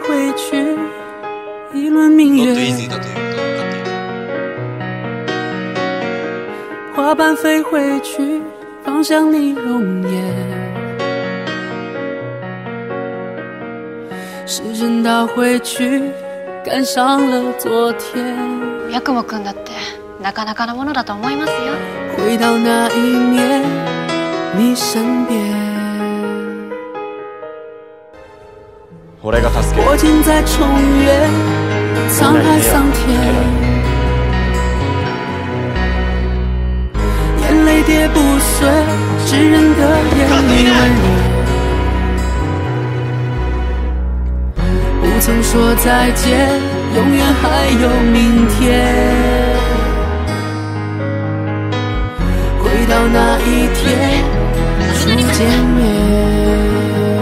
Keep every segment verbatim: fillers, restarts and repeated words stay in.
回去，一轮明月。花瓣飞回去，放向你容颜。时针倒回去，赶上了昨天。 八雲君だってなかなかのものだと思いますよ。 回到那一年，你身边。 我竟在重圆，沧海桑田。眼泪跌不碎，炙人的眼里温热。不曾说再见，永远还有明天。回到那一天，初见面。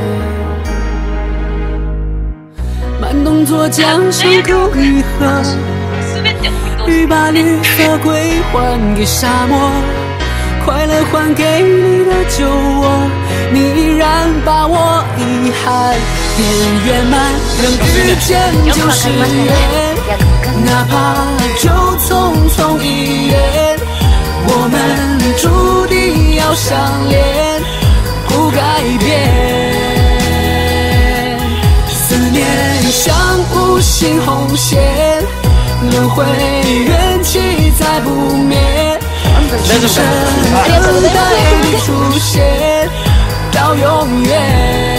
慢动作将伤口愈合，雨把绿色归还给沙漠，快乐还给你的酒窝，你依然把我遗憾变圆满，能遇见就是缘，哪怕就匆匆一眼，我们注定要相恋，不改变。思念像无形红线，轮回缘起再不灭，今生等待你出现到永远。